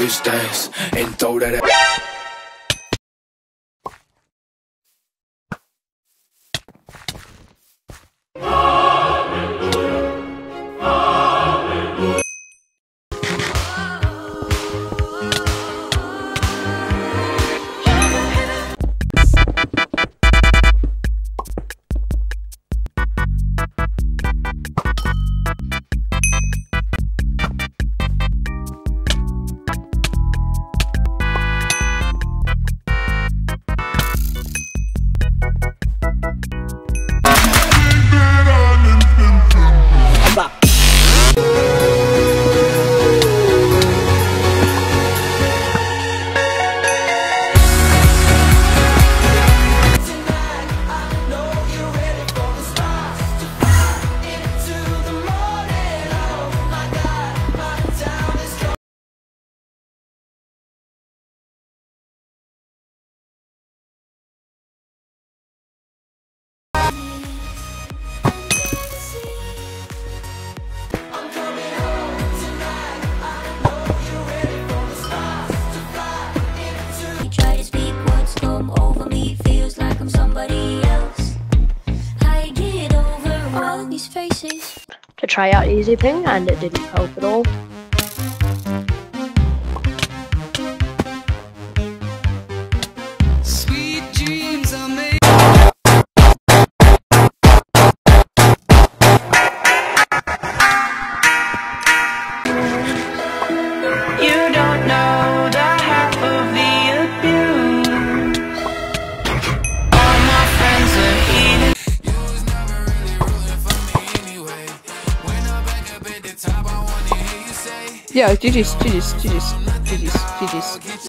bitch dance and throw that to try out Easy Ping, and it didn't help at all. Sweet dreams are made. You don't know the half of the abuse. All my friends are eating. Yo, GG's.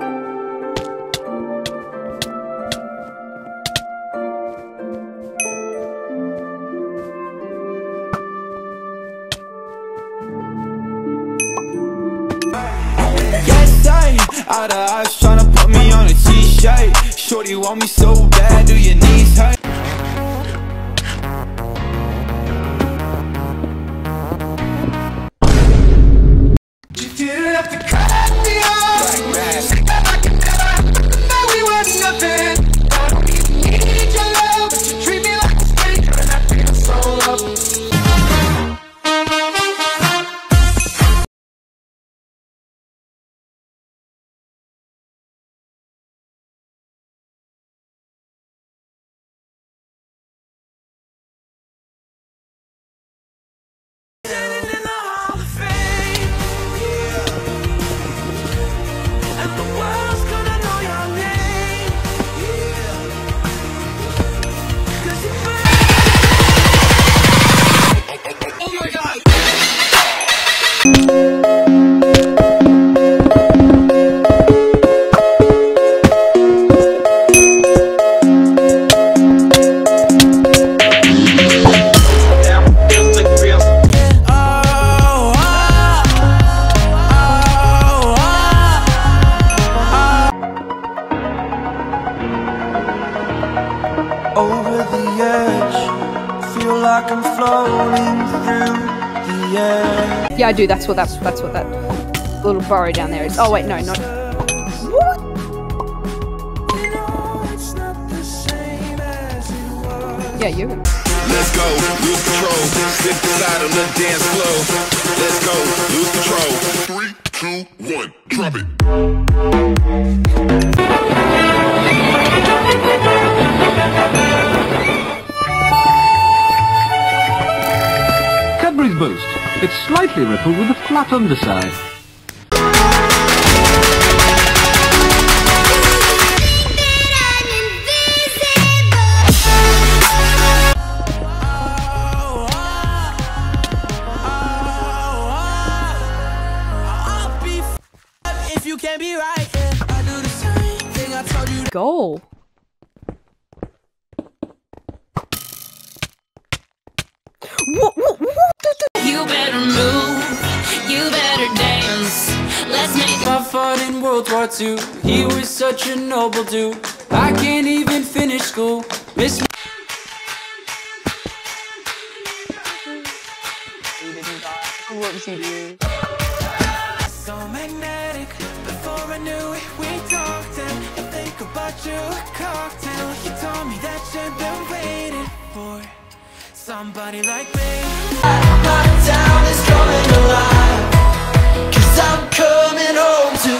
Yes, out of eyes tryna put me on a t-shirt. Shorty want me so bad, do your knees hurt? You didn't have to cut me off. Now we were nothing. I don't even need your love, but you treat me like a stranger, and I feel so loved. Over the edge, feel like I'm floating through the air. Yeah, I do. That's what that little burrow down there is. Oh wait, no, not. What? Yeah, you. Let's go, lose control. Step aside on the dance floor. Let's go, lose control. 3, 2, 1, drop it. Cadbury's Boost. It's slightly rippled with a flat underside. If you can't be right, yeah, I do the same thing I told you. Goal. You better move, you better dance. Let's make I fought in World War II. He was such a noble dude. I can't even finish school. Miss me. What was he doing? So magnetic. brought you a cocktail. You told me that you've been waiting for somebody like me. My town is coming alive, 'cause I'm coming home to.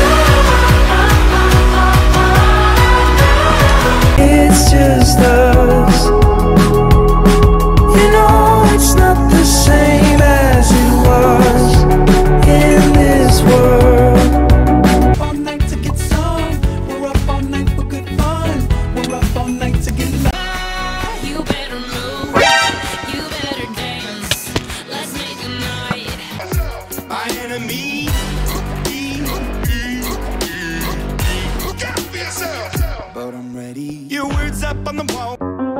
It's just us. You know it's not the same as it was in this world. All night to get some. We're up all night for good fun. We're up all night to get love. You better move, you better dance. Let's make a night. My enemy. Look out for yourself. But I'm ready. Your words up on the wall.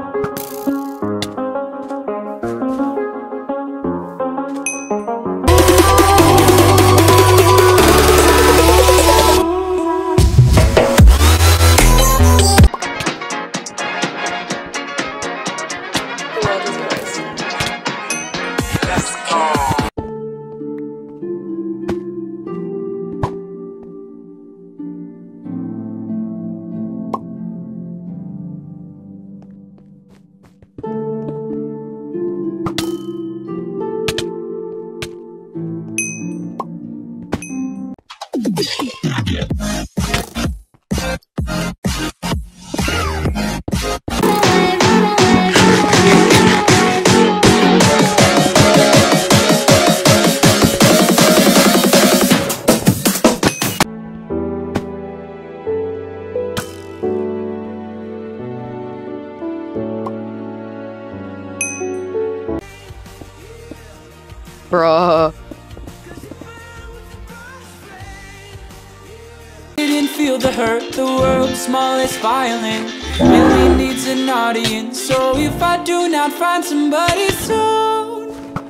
Bruh. Didn't feel the hurt, the world's smallest violin really needs an audience. So if I do not find somebody soon,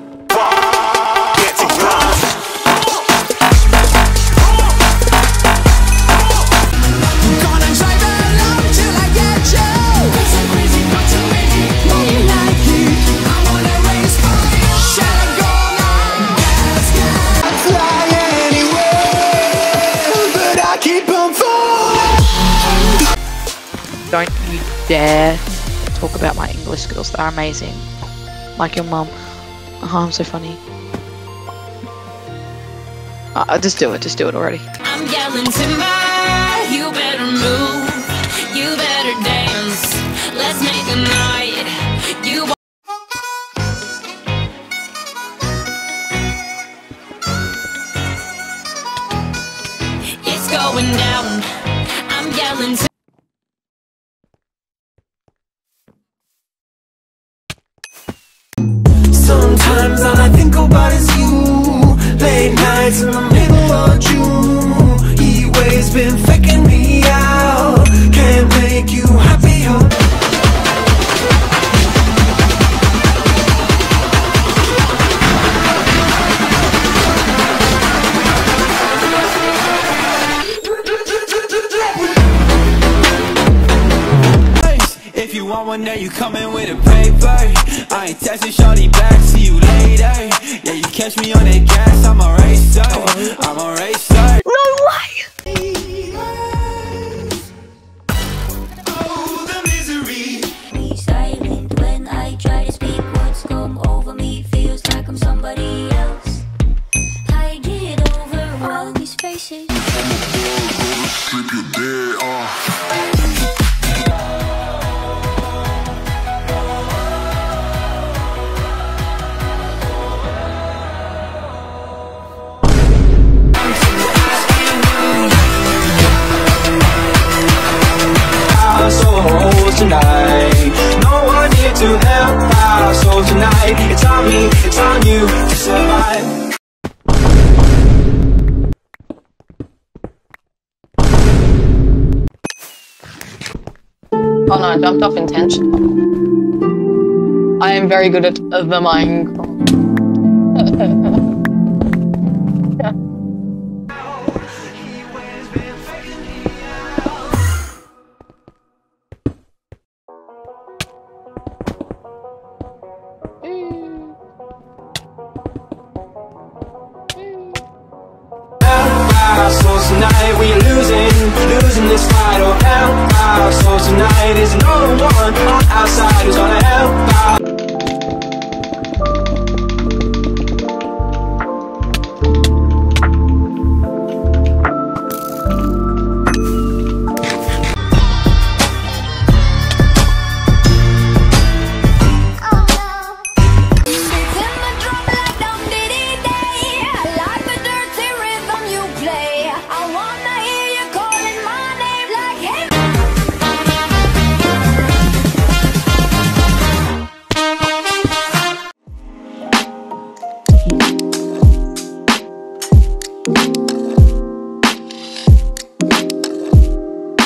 gonna drive along till I get you. Cause I'm crazy, not too crazy, don't like it. I wanna raise fire, shall I go now? I'd fly anywhere, but I keep on falling. Don't you dare talk about my English skills. They're amazing. Like your mum. Oh, I'm so funny. Just do it already. I'm yelling timber, you better move, you better dance. Let's make a night. You It's going down. I'm yelling timber. Sometimes all I think about is you. Late nights in the middle of June. He always been faking me out. Can't make you happier. If you want one, now you coming with a paper. I ain't texting shorty back, see you later. Yeah, you catch me on that gas, I'm a racer. I'm a racer. No way! Oh, the misery. Me silent when I try to speak. What's come over me feels like I'm somebody else. I get over all these faces. Slip your dead off. Tonight, no one here to help out. So tonight, it's on me, it's on you to survive. Oh no, I jumped off intentionally. I am very good at the Minecraft.